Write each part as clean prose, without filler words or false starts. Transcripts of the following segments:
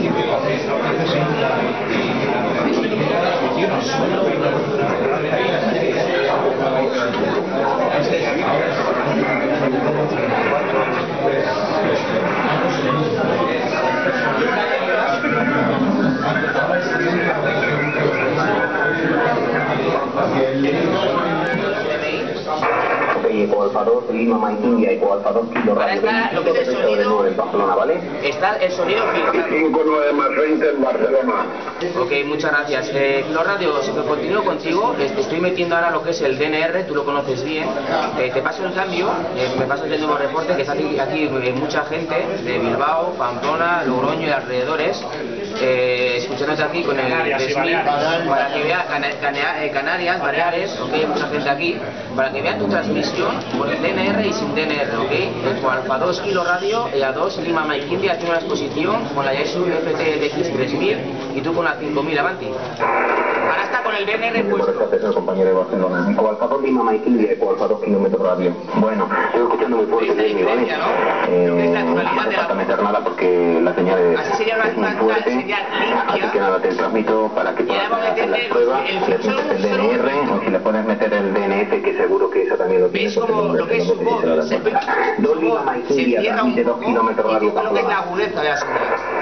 Eco Alfa 2, Lima Mike India, Eco Alfa 2, Kilo Radio. Ahora está lo que es el sonido en Barcelona, ¿vale? Está el sonido filtrado. 59 más 20 en Barcelona. Ok, muchas gracias. Kilo Radio, si continúo contigo, estoy metiendo ahora lo que es el DNR, tú lo conoces bien. Te paso el cambio, me pasas el nuevo reporte, que está aquí mucha gente de Bilbao, Pamplona, Logroño y alrededores, escuchándote aquí con el 3000, para que vea Canarias, Baleares, ok, mucha gente aquí, para que vean tu transmisión con el DNR y sin DNR, ok. Eco Alfa 2 Kilo Radio y A2 Lima Mike India haciendo una exposición con la Yaesu FTDX 3000 y tú con la 5000 Avanti. Ahora está con el DNR puesto. El compañero de Barcelona. Eco Alfa 2 Lima Mike India, Eco Alfa 2 kilómetros radio. Bueno, estoy escuchando muy fuerte. ¿Veis la diferencia, no? Lo que es la tonalidad de la voz. No meter nada porque la señal es, así sería es muy fuerte. señal limpia. Así que nada, te transmito para que puedas hacer las pruebas. Si le metes el DNR o si le puedes meter el DNF, que seguro que eso también lo tienes. ¿Veis como lo que es su voz? Se cierra un poco y lo que es la agudeza de la señal.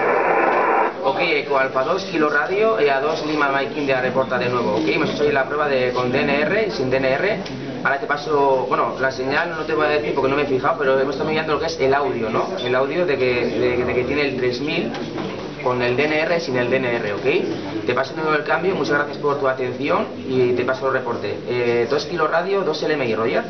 Ok, Eco Alfa 2 Kilo Radio y A2 Lima Mike India reporta de nuevo. Ok, hemos hecho hoy la prueba con DNR y sin DNR. Ahora te paso, bueno, la señal no te voy a decir porque no me he fijado, pero hemos estado mirando lo que es el audio, ¿no? El audio de que tiene el 3000 con el DNR y sin el DNR, ¿ok? Te paso de nuevo el cambio, muchas gracias por tu atención y te paso el reporte. 2 Kilo Radio, 2 LMI, Roger.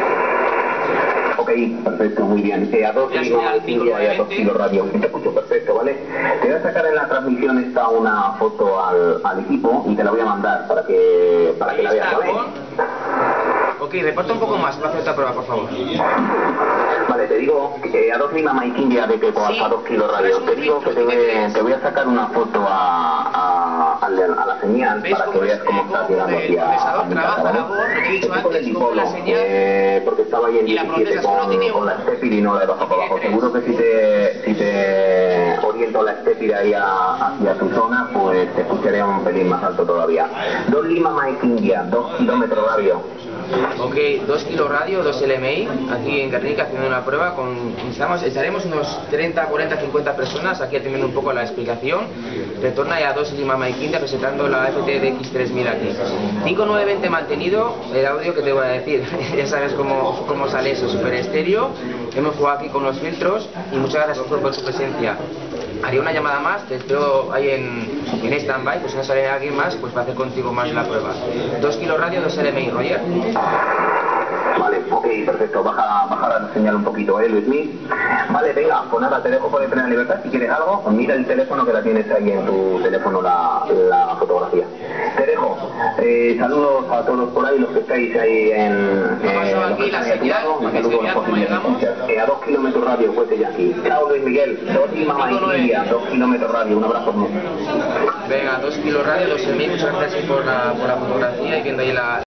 Ok, perfecto, muy bien. A2 Lima Mike India y A2 Kilo Radio. Te escucho perfecto, ¿vale? Te voy a sacar en la transmisión esta una foto al equipo y te la voy a mandar para que la veas, ¿vale? Ok, reporta un poco más para hacer esta prueba, por favor. Vale, te digo A2 Lima Mike India de Eco Alfa 2 Kilo Radio. Te digo que te voy a sacar una foto a la señal para que veas cómo está llegando aquí a mi casa, ¿vale? Estoy con el dipolo, porque estaba ahí en 17 con la Stepir y no la he bajado para abajo. Seguro que si te oriento la Stepir ahí hacia tu zona, pues te escucharé un pelín más alto todavía. 2 Lima Mike India, 2 kilómetros radio. Ok, 2 Kilo Radio, 2 LMI, aquí en Guernica haciendo una prueba estaremos unos 30, 40, 50 personas aquí atendiendo un poco la explicación. Retorna ya 2 Lima Mike India presentando la FTDX 3000 aquí. 5920 mantenido, el audio que te voy a decir, ya sabes cómo sale eso, super estéreo. Hemos jugado aquí con los filtros y muchas gracias por su presencia. Haría una llamada más, te espero ahí en stand-by, pues si no sale alguien más, pues para hacer contigo más la prueba. 2 Kilo Radio, 2 LMI, Roger. Vale, ok, perfecto. Baja la señal un poquito, Luismi. Vale, venga, pues nada, te dejo por el Plena Libertad. Si quieres algo, pues mira el teléfono que la tienes ahí en tu teléfono, la fotografía. Te dejo. Saludos a todos por ahí, los que estáis ahí aquí la señal, a 2 kilómetros radio, fuerte ya aquí. Chao, Luis Miguel. 2 Lima Mike India, 2 kilómetros radio. Un abrazo. Venga, 2 Kilo Radio, 2 LMI, muchas gracias por la fotografía y viendo ahí la